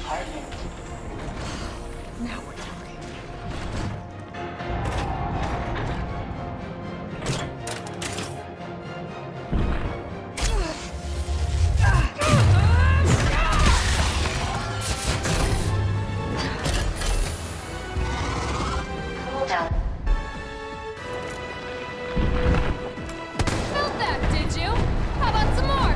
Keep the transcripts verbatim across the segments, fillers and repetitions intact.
apartment. Now we're talking. Cool down. Felt that, did you? How about some more?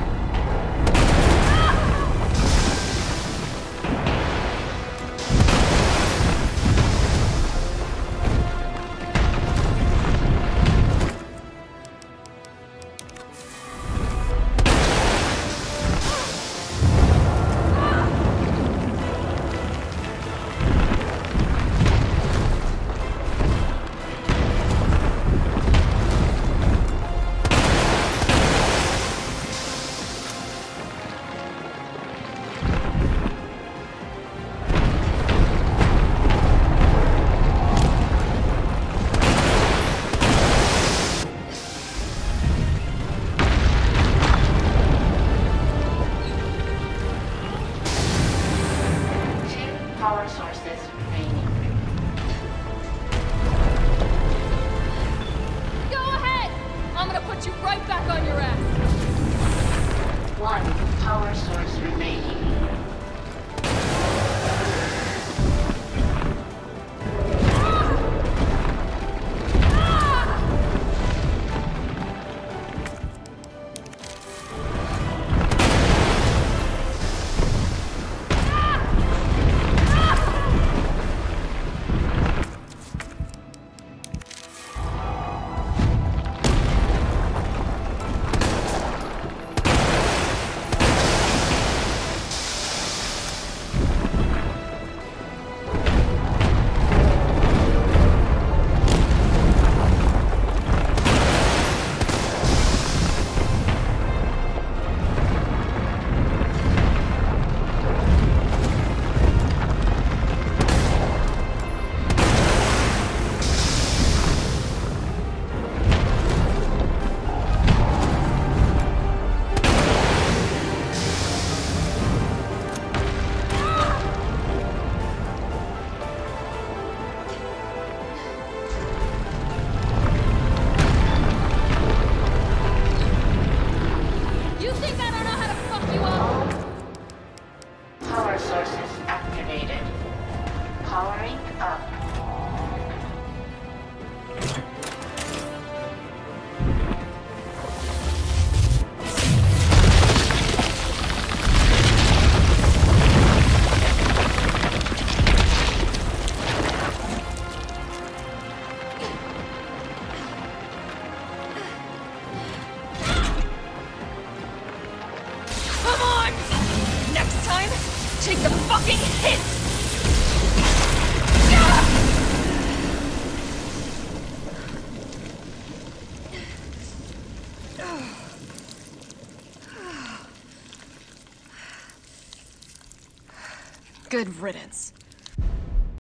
Power sources remaining. Go ahead! I'm gonna put you right back on your ass. One power source remaining. You think I don't know how to fuck you up? Power sources activated. Powering up. Come on! Next time, take the fucking hit! Good riddance.